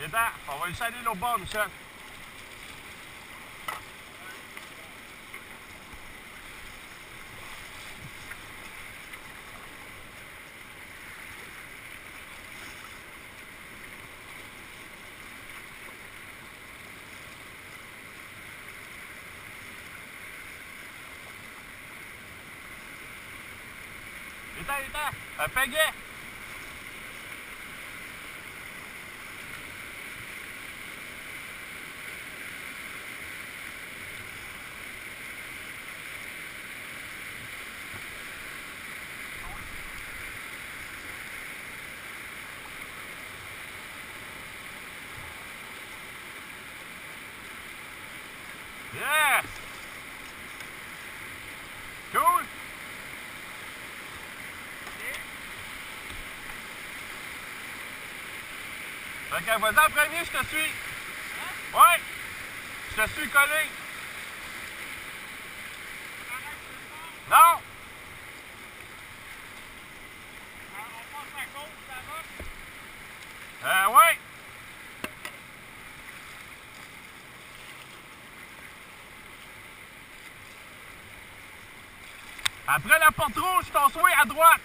Viens-t'en, on va lui saluer l'autre bord, Michel. Viens-t'en. Un pagaie. Yes! Cool! Fait que vas-y en premier, je te suis. Hein? Ouais! Je te suis collé. Non! On passe à gauche, ça va? Ouais! Après la porte rouge, ton swing à droite.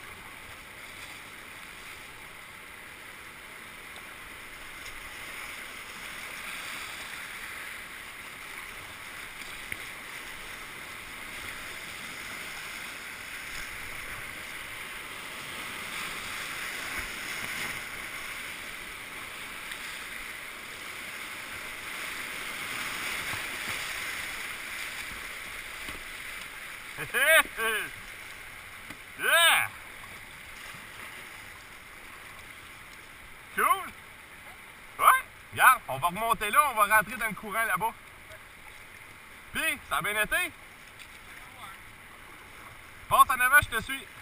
Yeah! Cool! Ouais! Regarde, on va remonter là, on va rentrer dans le courant là-bas. Puis, ça a bien été? Passe en avant, je te suis.